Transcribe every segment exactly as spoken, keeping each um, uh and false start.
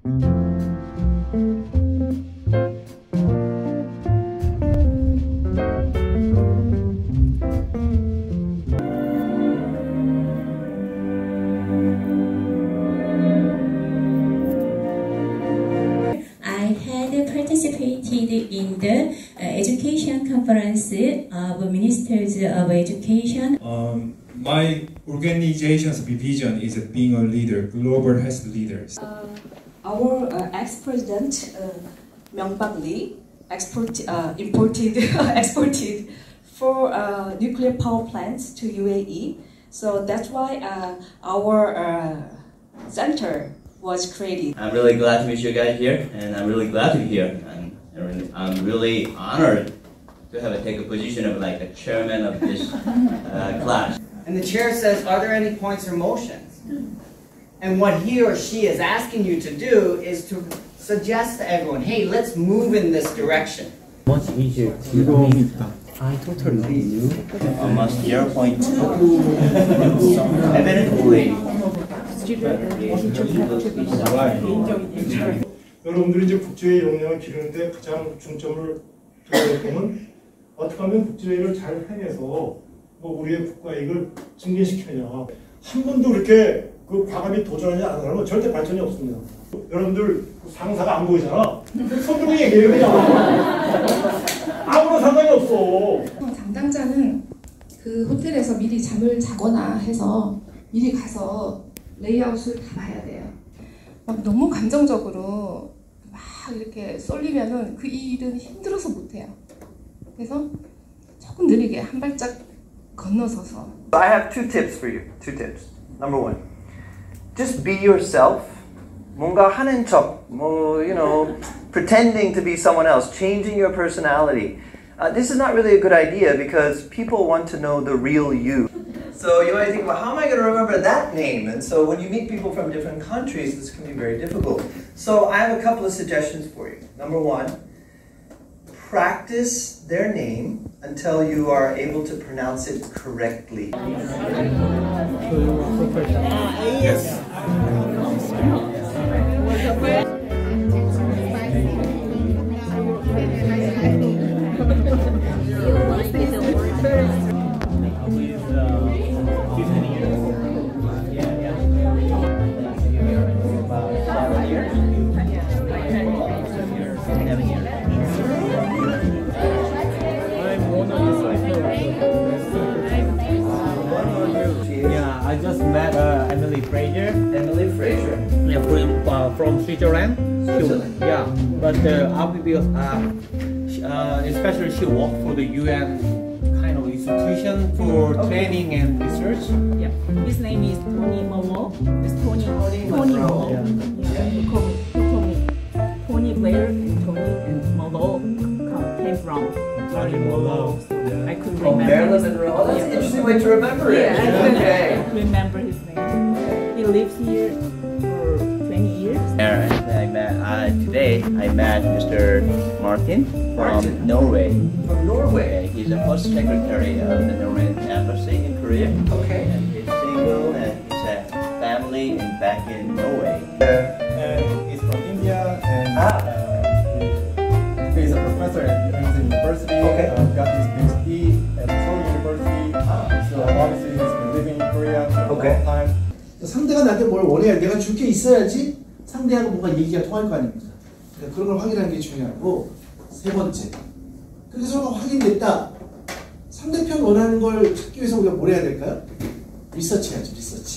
participated in the uh, education conference of Ministers of Education. Um, my organization's vision is being a leader, global health leaders. Uh, our uh, ex-president uh, Myung-Bak Lee export, uh, imported, exported four uh, nuclear power plants to U A E. So that's why uh, our uh, center was created. I'm really glad to meet you guys here, and I'm really glad to be here. And I'm really honored to have a, take a position of like the chairman of this uh, class. And the chair says, are there any points or motions? And what he or she is asking you to do is to suggest to everyone, hey, let's move in this direction. Much easier to I totally almost zero point two. Evidently. 여러분들이 이제 국제의 역량을 기르는데 가장 중점을 둬야 될 점은 어떻게 하면 국제회의를 잘 해내서 뭐 우리의 국가 이익을 증진시키느냐. 한 번도 그렇게 그 과감히 도전하지 않은 사람은 절대 발전이 없습니다. 여러분들 상사가 안 보이잖아. 손 들고 얘기해요 그냥. 아무런 상관이 없어. 담당자는 그 호텔에서 미리 잠을 자거나 해서 미리 가서 레이아웃을 다 봐야 돼요. 막 너무 감정적으로 막 이렇게 쏠리면은 그 일은 힘들어서 못해요. 그래서 조금 느리게 한 발짝 건너서서. I have two tips for you. Two tips. Number one, just be yourself. 뭔가 하는 척, 뭐, you know, pretending to be someone else, changing your personality. Uh, this is not really a good idea because people want to know the real you. So you might think, well, how am I going to remember that name? And so when you meet people from different countries, this can be very difficult. So I have a couple of suggestions for you. Number one, practice their name until you are able to pronounce it correctly. Yes. I just met uh, Emily Fraser. Emily Fraser. Yeah, from, uh, from Switzerland. Switzerland. She, yeah, but uh, obviously, uh, she, uh, especially she worked for the U N kind of institution for okay. training and research. Yeah, his name is Tony Momo. It's Tony. Tony Momo. Yeah, yeah. You call me Tony. Tony Blair and Tony and Momo came from Marilyn Monroe. So I could remember. Oh, Marilyn Monroe. Oh, that's an interesting way to remember it. Yeah, I could okay. remember his name. He lives here for twenty years. And I met, uh, today I met Mister Martin from Martin. Norway. From Norway? Yeah, he's a post secretary of the Norwegian embassy in Korea. Okay. And he's single and he's a family in, back in Norway. And he's from India and ah. uh, he's a professor at Yonsei University. Okay. Uh, got his PhD at Seoul University. Ah. So obviously he's been living in Korea for okay. a long time. 상대가 나한테 뭘 원해야 내가 줄 게 있어야지 상대하고 뭔가 얘기가 통할 거 아닙니까? 그러니까 그런 걸 확인하는 게 중요하고 세 번째 그렇게 서로 확인됐다 상대편 원하는 걸 찾기 위해서 우리가 뭘 해야 될까요? 리서치 해야죠. 리서치.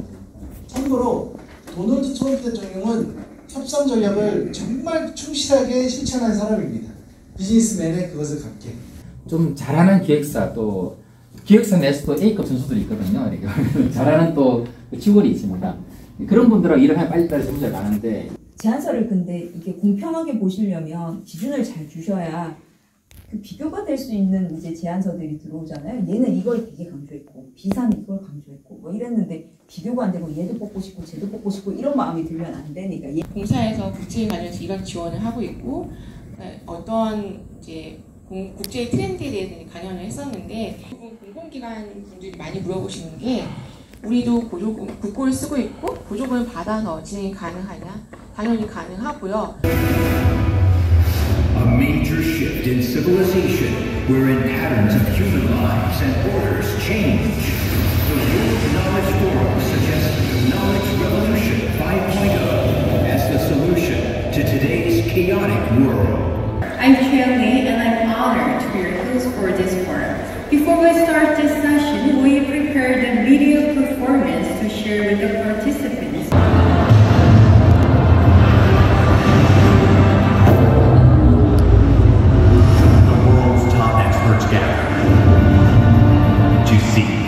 참고로 도널드 트럼프 대통령은 협상 전략을 정말 충실하게 실천한 사람입니다. 비즈니스맨의 그것을 갖게 좀 잘하는 기획사 또 기획사 내에서도 A급 선수들이 있거든요. 잘하는 또 직원이 있습니다. 그런 분들하고 일을 하면 빨리빨리 성적이 나는데 제안서를 근데 이게 공평하게 보시려면 기준을 잘 주셔야 그 비교가 될 수 있는 이제 제안서들이 들어오잖아요. 얘는 이걸 되게 강조했고 B사는 이걸 강조했고 뭐 이랬는데 비교가 안 되고 얘도 뽑고 싶고 쟤도 뽑고 싶고 이런 마음이 들면 안 되니까. 공사에서 국제에 관련해서 이런 지원을 하고 있고 어떤 이제 공, 국제의 트렌드에 대해서 관여를 했었는데 공공기관 분들이 많이 물어보시는 게 우리도 보조금, 국고를 쓰고 있고 보조금을 받아서 진행이 가능하냐? 당연히 가능하고요. A major shift in civilization, wherein patterns of human lives and orders change. The World Knowledge Forum suggests Knowledge Revolution five point oh as the solution to today's chaotic world. I'm Kelly and I'm honored to be your host for this forum. Before we start this session, we prepared a video performance to share with the participants. The world's top experts gather to see.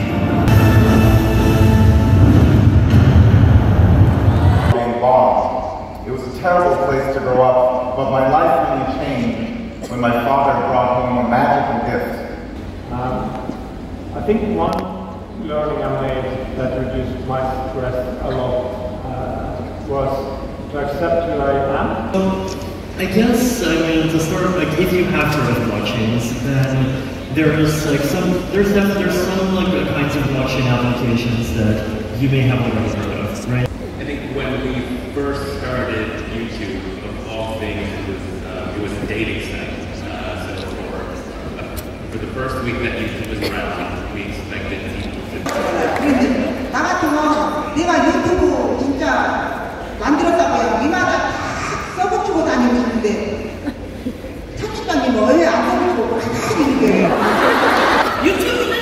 It was a terrible place to grow up, but my life really changed when my father brought home a magical gift. Um, I think one learning I made that reduced my stress a lot uh, was to accept who I am. So I guess I mean to start, like if you have heard of blockchains, then there's like some there's def- there's some like kinds of blockchain applications that you may have already heard of, right? I think when we first started YouTube, of all things, it was, uh, it was a dating site. Uh, so for, uh, for the first week that YouTube was around, we expected people to... 나 같으면 내가 유튜브 진짜 만들었다고요. 이마다 써붙이고 다니는데 청취자님 왜 안 써붙이고 가만히 이렇게 유튜브는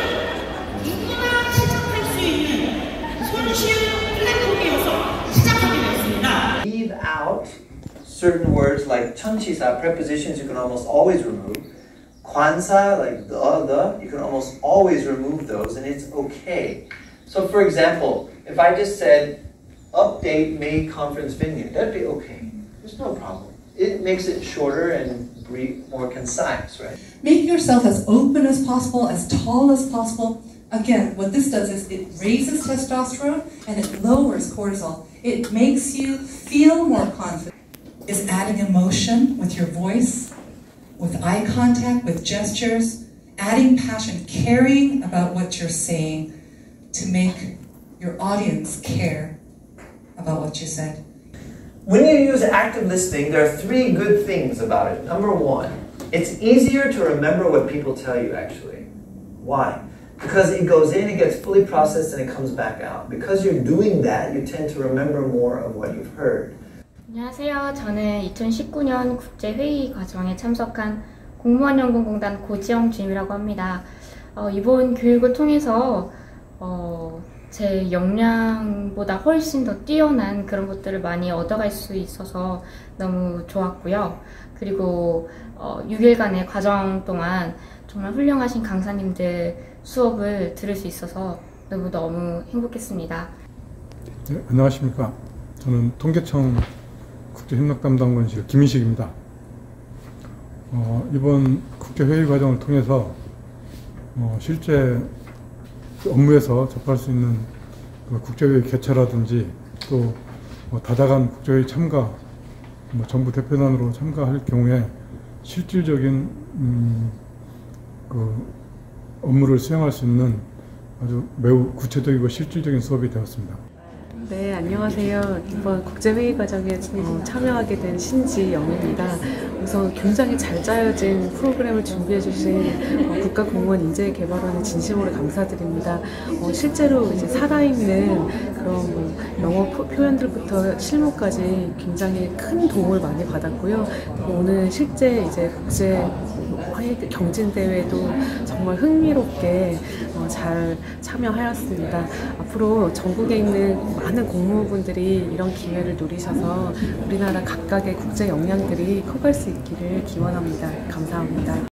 누구나 시작할 수 있는 손쉬운 플랫폼이어서 시작하게 됐습니다. Leave out certain words like chanchisa, prepositions you can almost always remove. Kwanzaa, like the, the, you can almost always remove those and it's okay. So for example, if I just said, update May conference venue, that'd be okay. There's no problem. It makes it shorter and brief, more concise, right? Make yourself as open as possible, as tall as possible. Again, what this does is it raises testosterone and it lowers cortisol. It makes you feel more confident. Is adding emotion with your voice, with eye contact, with gestures, adding passion, caring about what you're saying to make your audience care about what you said. When you use active listening, there are three good things about it. Number one, it's easier to remember what people tell you actually. Why? Because it goes in, it gets fully processed, and it comes back out. Because you're doing that, you tend to remember more of what you've heard. 안녕하세요. 저는 이천십구 년 국제회의 과정에 참석한 공무원연금공단 고지영 주임이라고 합니다. 어, 이번 교육을 통해서 어, 제 역량보다 훨씬 더 뛰어난 그런 것들을 많이 얻어갈 수 있어서 너무 좋았고요. 그리고 어, 육 일간의 과정 동안 정말 훌륭하신 강사님들 수업을 들을 수 있어서 너무너무 행복했습니다. 네, 안녕하십니까. 저는 통계청 국제협력담당관실 김인식입니다. 어, 이번 국제회의 과정을 통해서 어, 실제 업무에서 접할 수 있는 그 국제회의 개최라든지 또 뭐 다자간 국제회의 참가, 뭐 정부 대표단으로 참가할 경우에 실질적인 음, 그 업무를 수행할 수 있는 아주 매우 구체적이고 실질적인 수업이 되었습니다. 네, 안녕하세요. 이번 국제회의 과정에 어, 참여하게 된 신지영입니다. 우선 굉장히 잘 짜여진 프로그램을 준비해 주신 어, 국가공무원인재개발원에 진심으로 감사드립니다. 어, 실제로 이제 살아있는 그런 뭐 영어 표, 표현들부터 실무까지 굉장히 큰 도움을 많이 받았고요. 오늘 실제 이제 국제 경진대회도 정말 흥미롭게 어, 잘 참여하였습니다. 앞으로 전국에 있는 많은 공무원분들이 이런 기회를 누리셔서 우리나라 각각의 국제 역량들이 커갈 수 있기를 기원합니다. 감사합니다.